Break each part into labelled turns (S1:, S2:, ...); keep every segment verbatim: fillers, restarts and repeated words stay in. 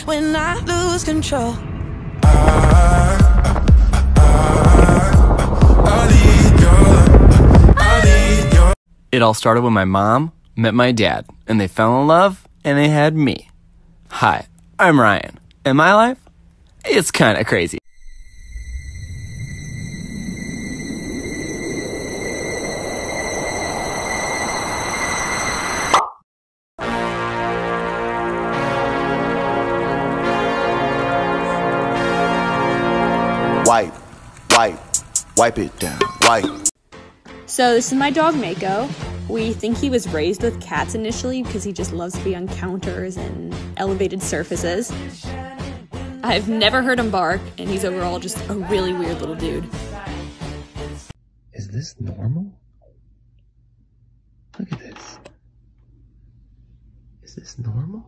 S1: when I lose control.
S2: It all started when my mom met my dad, and they fell in love, and they had me. Hi, I'm Ryan, and my life, it's kind of crazy.
S3: Wipe, wipe, wipe it down, wipe.
S4: So this is my dog Mako. We think he was raised with cats initially because he just loves to be on counters and elevated surfaces. I've never heard him bark, and he's overall just a really weird little dude.
S5: Is this normal? Look at this. Is this normal?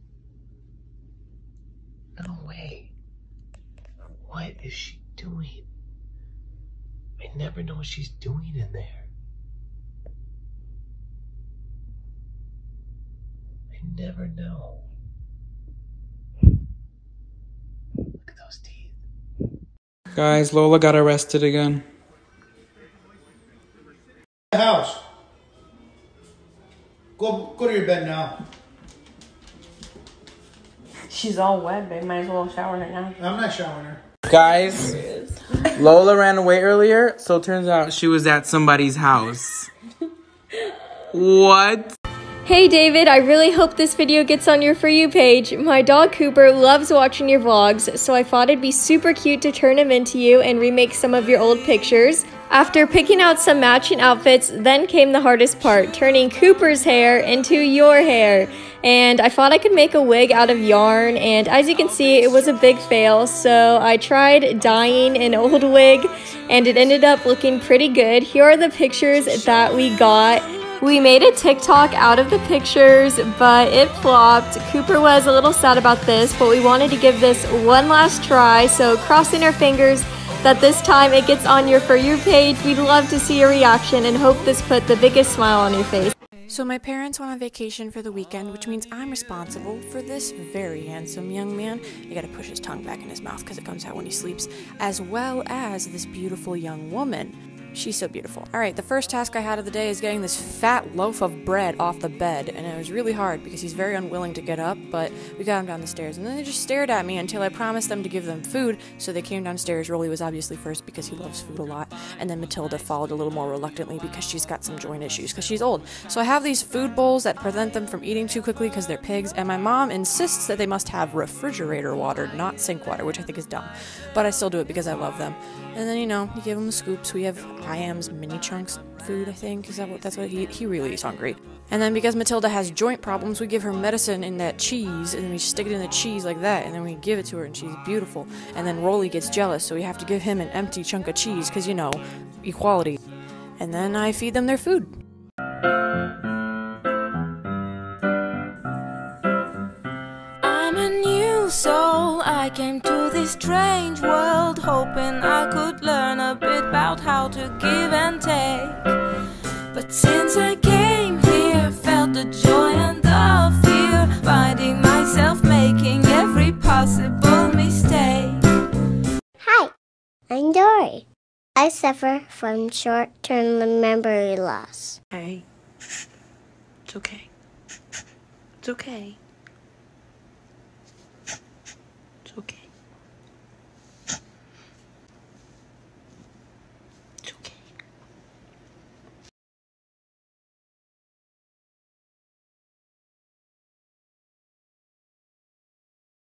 S5: No way. What is she doing? I never know what she's doing in there. I never know. Look at those teeth.
S6: Guys, Lola got arrested again.
S7: House. Go, go to your bed now.
S8: She's all wet, babe. Might as well shower right now.
S7: I'm not showering her.
S6: Guys, Lola ran away earlier, so it turns out she was at somebody's house. What?
S9: Hey David, I really hope this video gets on your For You page. My dog Cooper loves watching your vlogs, so I thought it'd be super cute to turn him into you and remake some of your old pictures. After picking out some matching outfits, then came the hardest part, turning Cooper's hair into your hair. And I thought I could make a wig out of yarn, and as you can see, it was a big fail, so I tried dyeing an old wig, and it ended up looking pretty good. Here are the pictures that we got. We made a TikTok out of the pictures, but it flopped. Cooper was a little sad about this, but we wanted to give this one last try, so crossing our fingers that this time it gets on your For You page. We'd love to see your reaction and hope this put the biggest smile on your face.
S10: So my parents went on vacation for the weekend, which means I'm responsible for this very handsome young man. You gotta push his tongue back in his mouth because it comes out when he sleeps, as well as this beautiful young woman. She's so beautiful. Alright, the first task I had of the day is getting this fat loaf of bread off the bed, and it was really hard because he's very unwilling to get up, but we got him down the stairs, and then they just stared at me until I promised them to give them food, so they came downstairs. Rolly was obviously first because he loves food a lot, and then Matilda followed a little more reluctantly because she's got some joint issues, because she's old. So I have these food bowls that prevent them from eating too quickly because they're pigs, and my mom insists that they must have refrigerator water, not sink water, which I think is dumb, but I still do it because I love them. And then, you know, you give them the scoops. We have I Am's mini chunks food, I think. Is that what that's what he he really is hungry. And then because Matilda has joint problems, we give her medicine in that cheese, and we stick it in the cheese like that, and then we give it to her, and she's beautiful. And then Rolly gets jealous, so we have to give him an empty chunk of cheese, because, you know, equality. And then I feed them their food.
S1: I'm a new soul. I came to this strange world hoping I could learn a bit about how to give and take. But since I came here, felt the joy and the fear, finding myself making every possible mistake.
S11: Hi, I'm Dory. I suffer from short-term memory loss.
S8: Hey, it's okay. It's okay. It's okay.